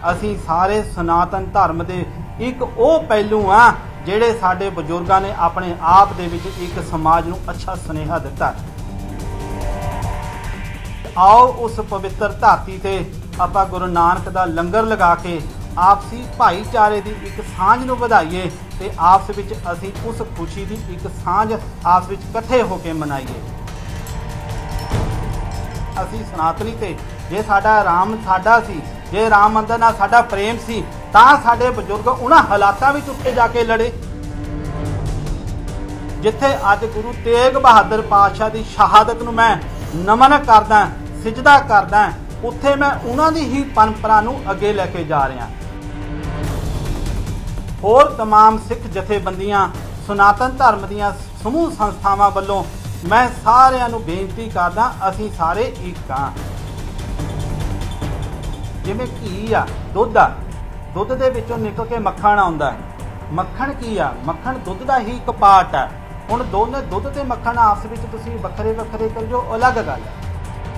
ਅਸੀਂ ਸਾਰੇ ਸਨਾਤਨ ਧਰਮ ਦੇ ਇੱਕ ਉਹ ਪਹਿਲੂ ਆ ਜਿਹੜੇ ਸਾਡੇ ਬਜ਼ੁਰਗਾਂ ਨੇ ਆਪਣੇ ਆਪ ਦੇ ਵਿੱਚ ਇੱਕ ਸਮਾਜ ਨੂੰ ਅੱਛਾ ਸੁਨੇਹਾ ਦਿੱਤਾ। आओ उस पवित्र धरती ते आपां गुरु नानक दा लंगर लगा के आपसी भाईचारे की एक सांझ नूं वधाईए ते आपस विच असीं उस खुशी की एक सांझ आपस विच इकट्ठे होकर मनाईए। असीं सनातनी ते जे साडा राम साडा सी, जे राम मंदिर नाल साडा प्रेम सी तां साडे बजुर्ग उन्हां हालातां विच उत्थे जाके लड़े जिथे अज गुरु तेग बहादुर पातशाह की शहादत नूं मैं नमन करदा सिजदा करदा, उत्थे मैं उन्हां दी ही परंपरा नूं अगे लैके जा रहा। होर तमाम सिख जथेबंदियां सनातन धर्म दीयां समूह संस्थावां वल्लों मैं सारिआं नूं बेनती करदा असीं सारे एक हां। जिवें घी आ दुध आ, दुध दे विचों निकल के मक्खण आउंदा है। मक्खण की आ? मक्खण दुध दा ही एक पार्ट है। हुण दोने दुध ते मक्खण आपस विच तुसीं वखरे वखरे कर जो अलग गल है।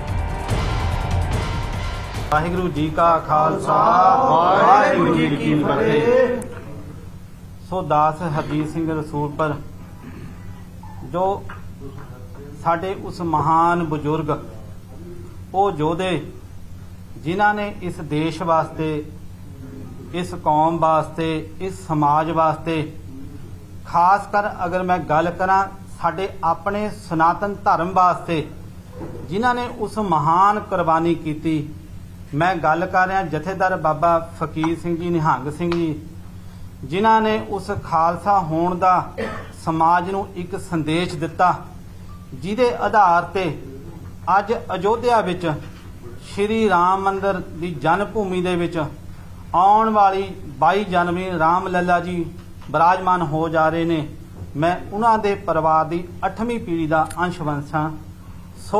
वाहिगुरू जी का खालसा वाहिगुरू जी की फतेह। सो दास हरजीत सिंह रसूलपुर जो साडे उस महान बुजुर्ग वो योधे जिन्हां ने इस देश वास्ते, इस कौम वास्ते, इस समाज वास्ते, खास कर अगर मैं गल करा साडे अपने सनातन धर्म वास्ते जिन्हां ने उस महान कुर्बानी की। मैं गल कर रहा जथेदार बाबा फकीर सिंह जी निहंग सिंह जी जिन्हां ने उस खालसा होण दा समाज नूं एक संदेश दिता, जिहदे आधार ते अज अयोध्या विच श्री राम मंदिर की जन्म भूमि दे विच आउण वाली 22 जनवरी राम लला जी विराजमान हो जा रहे ने। मैं उन्हां दे परिवार की 8वीं पीढ़ी का अंशवंश हां। सो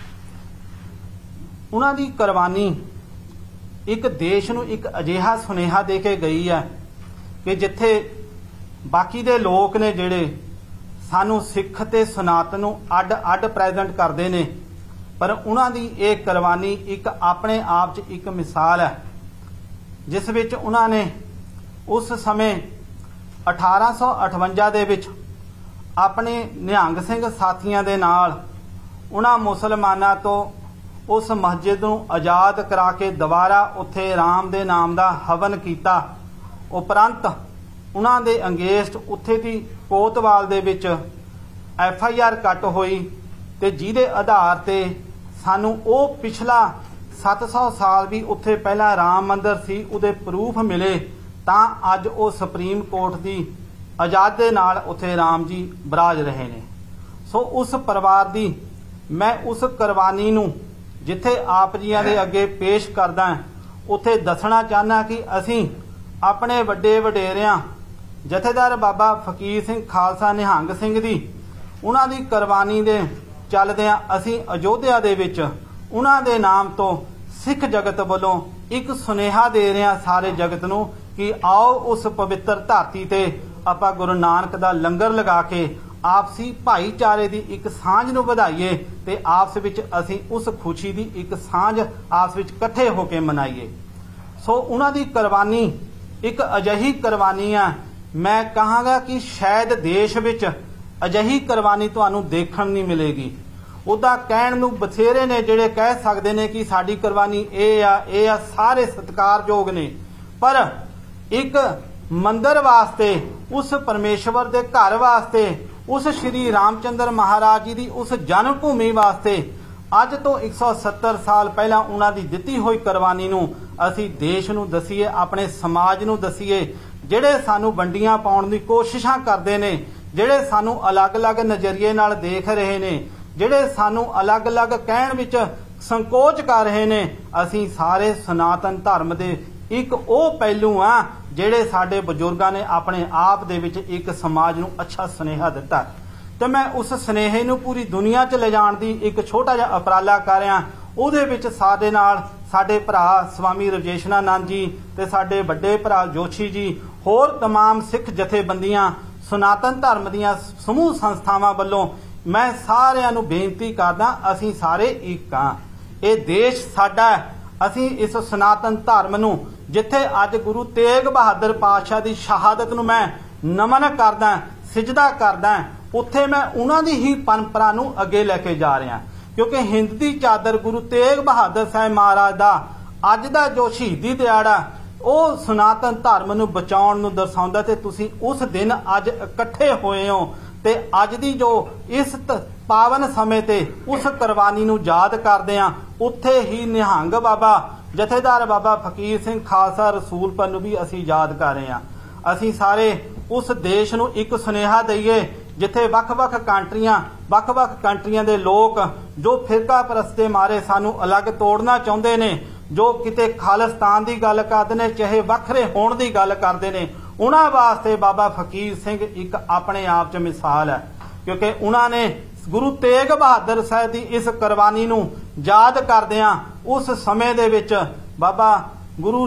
उन्हां दी कुर्बानी एक देश नूं एक अजिहा सुनेहा दे के गई है कि जिथे बाकी दे लोग ने जिहड़े सानू सिख ते सनातन नूं अड अड प्रेजेंट करते ने, पर उन्हां दी ये कुर्बानी एक अपने आप च एक मिसाल है जिस विच उन्हां ने उस समय 1858 दे विच अपने निहंग सिंह साथियां दे नाल उन्हां मुसलमानां तो उस मस्जिद नूं आज़ाद करा के दोबारा उत्थे राम दे नाम दा हवन कीता। उपरंत उन्हां दे अंगेस्ट उत्थे दी कोतवाल दे विच FIR कट होई ते जिहदे आधार ते सानू ओ पिछला 700 साल भी उत्थे पहला राम मंदिर सी उहदे प्रूफ मिले तां अज ओ सुप्रीम कोर्ट दी आज़ादी नाल उत्थे राम जी बराज रहे ने। सो उस परिवार दी मैं उस कुर्बानी नूं जिथे आप जियां दे अगे पेश करदा उत्थे दसना चाहना कि असीं अपने वड्डे वडेरियां जथेदार बाबा फकीर सिंह खालसा निहंग सिंह दी उन्हां दी कुर्बानी दे चलदिआं असीं अयोध्या दे विच उन्हां दे नाम तो सिख जगत वालों एक सुनेहा दे रहे हैं सारे जगत नूं कि आओ उस पवित्र धरती ते आपां गुरु नानक दा लंगर लगा के आपसी भाईचारे की एक सांझ नूं वधाईए ते आपस विच असीं उस खुशी की एक सांझ आपस विच इकट्ठे होकर मनाईए। सो उन्हां दी कुर्बानी एक अजिही कुर्बानी है, मैं कहांगा कि शायद देश विच अजिही कुर्बानी तुहानूं देखण नहीं मिलेगी। उदा कहण नूं बथेरे ने जिहड़े कह सकदे ने कि साडी कुर्बानी ए आ सारे सत्कारयोग ने, पर एक मंदिर वास्ते उस परमेश्वर दे घर वास्ते उस श्री रामचंद्र महाराज जी की उस जन्म भूमि वास्ते अज तो 170 साल पहला उन्हां दी दित्ती हुई कुर्बानी नूं असीं देश नूं दसीए, अपने समाज नूं दसीए, जिहड़े सानू वंडियां पाउण दी कोशिशां करदे ने, जिहड़े सानू अलग अलग नज़रिए नाल देख रहे ने, जिहड़े सानू अलग अलग कहण विच संकोच कर रहे ने। असीं सारे सनातन धर्म दे एक ओ पहलू आ जिहड़े साडे बजुर्गां ने अपने आप दे विच एक समाज नूं अच्छा सुनेहा दिता। तो मैं उस सुनेहे नूं पूरी दुनिया च ले जाण दी एक छोटा जिहा उपराला कर रहा। उहदे विच साडे नाल साडे भरा स्वामी रजेशनानंद जी ते साडे वड्डे भरा जोशी जी, होर तमाम सिख जथेबंदियां सनातन धर्म दीयां समूह संस्थावां वल्लों मैं सारिआं नूं बेनती करदा असीं सारे एक हां। ये देश साडा, असीं इस सनातन धर्म नूं जिथे अज गुरु तेग बहादुर पातशाह की शहादत नूं मैं नमन करदा, सिजदा करदा, उत्थे मैं उन्हां दी ही परंपरा नूं अगे लैके जा रहा, क्योंकि हिंद दी चादर गुरु तेग बहादुर साहिब महाराज दा अज दा जो शहीदी दिहाड़ा ਉਹ सनातन धर्म ਨੂੰ बचाउण ਨੂੰ दर्शाउंदा ते तुसीं उस दिन अज इकट्ठे होए हो ते अज दी जो इस पावन समय ते उस कुर्बानी ਨੂੰ याद करदे आ। उत्थे ही निहंग बाबा जथेदार बाबा फकीर सिंह खालसा रसूलपुर ਨੂੰ भी असीं याद कर रहे हैं। असीं सारे उस देश ਨੂੰ एक सुनेहा दईए जिथे वख-वख कंट्रियां दे लोग जो फिरका परस्ते मारे सानू अलग तोड़ना चाहुंदे ने, जो किते खालिस्तान की गल करते हैं, चाहे वखरे होने की गल करते हैं, उन्हां वास्ते बाबा फकीर सिंह एक अपने आप च मिसाल है, क्योंकि उन्होंने गुरु तेग बहादुर साहब की इस कुर्बानी नूं याद करदिआं उस समय दे विच बाबा गुरु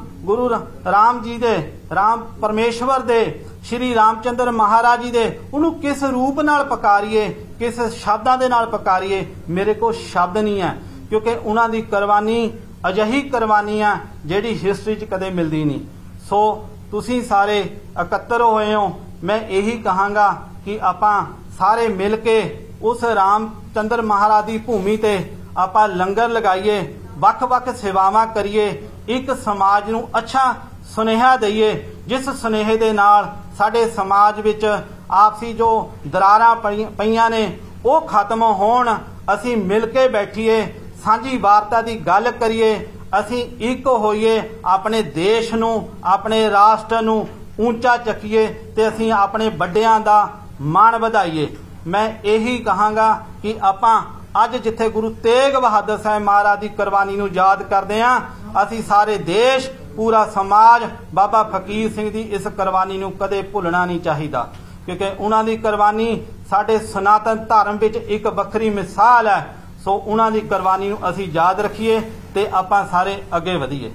राम जी दे राम परमेश्वर दे श्री रामचंद्र महाराज जी दे उन्होंने किस रूप नाल पकारीए, किस शब्दां दे नाल पकारीए, मेरे को शब्द नहीं है, क्योंकि उन्हां दी कुर्बानी अजिही कुर्बानी है जिहड़ी हिस्टरी च कदे मिलदी नहीं। सो तुसीं सारे इकत्तर होए हो, मैं यही कहांगा कि आपां सारे मिल के उस रामचंद्र महाराज की भूमि ते आपां लंगर लगाइए, वख-वख सेवावां करिए, एक समाज नूं अच्छा सुनेहा दईए, जिस सुनेहे दे नाल साडे समाज विच आपसी जो दरारां पईयां ने वो खत्म होण। असीं मिल के बैठीए, सांझी वार्ता की गल करिए, असीं एक होइए, अपने देश नूं अपने राष्ट्र नूं ऊंचा चकीए ते असीं अपने वड्डियां दा मान वधाईए। मैं यही कहांगा कि आपां अज जिथे गुरु तेग बहादुर साहिब महाराज की कुर्बानी नूं याद करदे हां, असीं सारे देश पूरा समाज बाबा फकीर सिंह की इस कुर्बानी नूं कदे भुलना नहीं चाहिदा, क्योंकि उन्हां दी कुर्बानी साडे सनातन धर्म विच एक वखरी मिसाल है। सो उन्हां दी कुर्बानी नूं असीं याद रखिए ते आपां सारे अगे वधीए।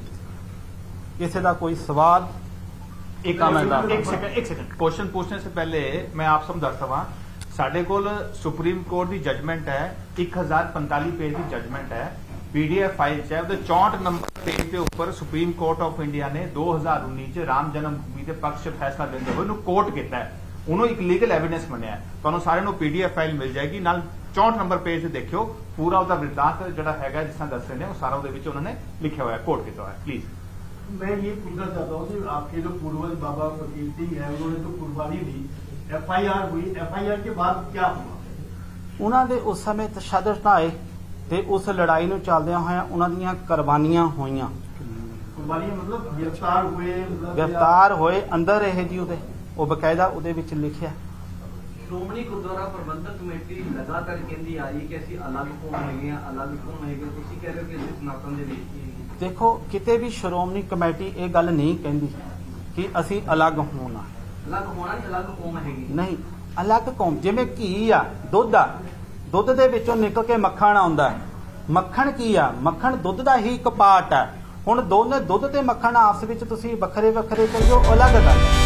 किसी का कोई सवाल? एक सेकंड क्वेश्चन पूछने से पहले मैं आप सब दस दवा, साडे कोल सुप्रीम कोर्ट की जजमेंट है, 1045 पेज की जजमेंट है, पीडीएफ फाइल है, 64 नंबर पेज के ऊपर सुप्रीम कोर्ट ऑफ इंडिया ने 2019 च राम जन्मभूमि के पक्ष फैसला देते हुए कोर्ट किया है, उन्होंने एक लीगल एविडेंस मनिया। तुहानूं सारे पीडीएफ फाइल मिल जाएगी, नाल 64 नंबर पेज से देखियो पूरा उसका वृत्तांत जिहड़ा हैगा जिस तरह दस रहे हैं वो सारा उहदे विच उन्होंने लिखा हुआ है, कोट किया हुआ है। प्लीज मैं ये पूछना चाहता हूँ कि आपके जो पूर्वज बाबा फकीर सिंह है उन्होंने तो कुर्बानी दी, एफआईआर हुई, एफआईआर के बाद क्या हुआ? उन्हां दे उस समय तशद्दुद ढाए ते उस लड़ाई नूं चलदियां होइयां उन्हां दीयां कुर्बानियां होईयां। कुर्बानियां मतलब गिरफ्तार हुए, गिरफ्तार होए, अंदर रहे जी उहदे, वो बकायदा उहदे विच लिखिआ। श्रोमणी गुरुद्वारा प्रबंधक कमेटी लगातार कहती आ रही कि असीं अलग कौम हैगे आ, अलग कौम हैगे, तुसीं कह रहे हो कि असीं सनातन दे विच। देखो किते भी श्रोमणी कमेटी ये गल नहीं कहती कि असीं अलग होना, अलग होना नहीं, अलग कौम हैगी नहीं, अलग कौम जिवें घी आ, दुध आ, दुध दे विचों निकल के मक्खण आउंदा है, मक्खण की आ, मक्खण दुध दा ही एक पार्ट है। हुण दोने दुध ते मक्खण आपस विच तुसीं वखरे वखरे करियो, अलग गल है।